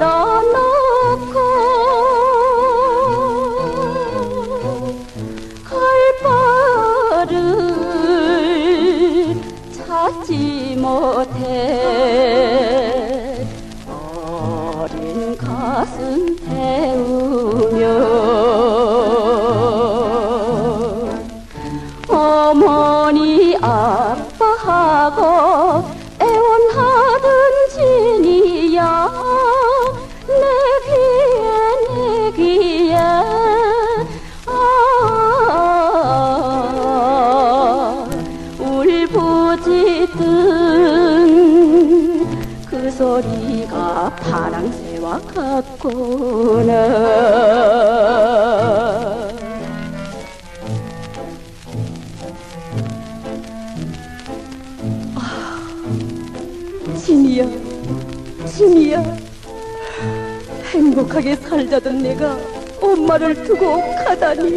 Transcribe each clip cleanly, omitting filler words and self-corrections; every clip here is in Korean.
걸어놓고 갈 바를 찾지 못해 어린 가슴 태우며 어머니 아빠하고 애원하던 진이야 내 귀에 울부짖던 그 소리가 파랑새와 같구나. 진이야, 진이야, 행복하게 살자던 내가 엄마를 두고 가다니.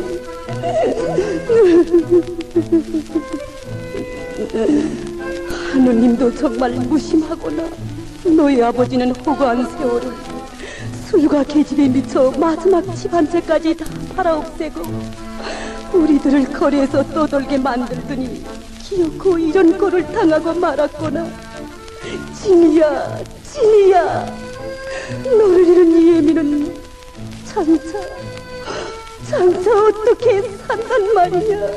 하느님도 정말 무심하구나. 너희 아버지는 허구한 세월을 술과 계집에 미쳐 마지막 집 한 채까지 다 팔아없애고 우리들을 거리에서 떠돌게 만들더니 기어코 이런 꼴을 당하고 말았구나. 진이야, 진이야, 너를 잃은 이 애미는 장차 어떻게 산단 말이야.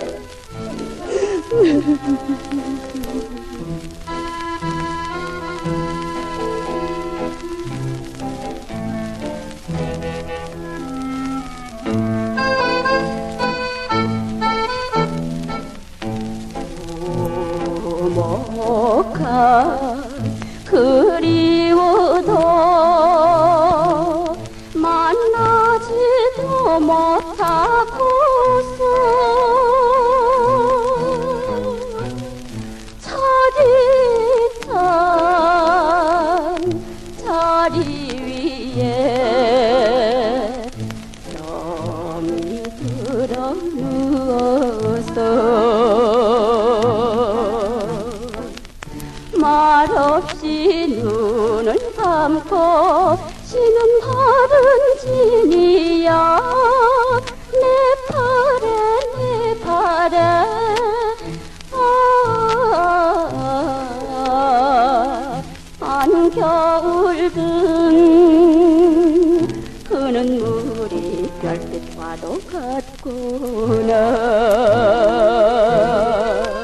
오목한 그리워도 만나지도 못하고서 차디찬 자리 위에 좀이 들어 누워서 말없이 눈을 감고 쉬는 하는 진이야 내 팔에 한겨울 든 그 눈물이 별빛과도 같구나.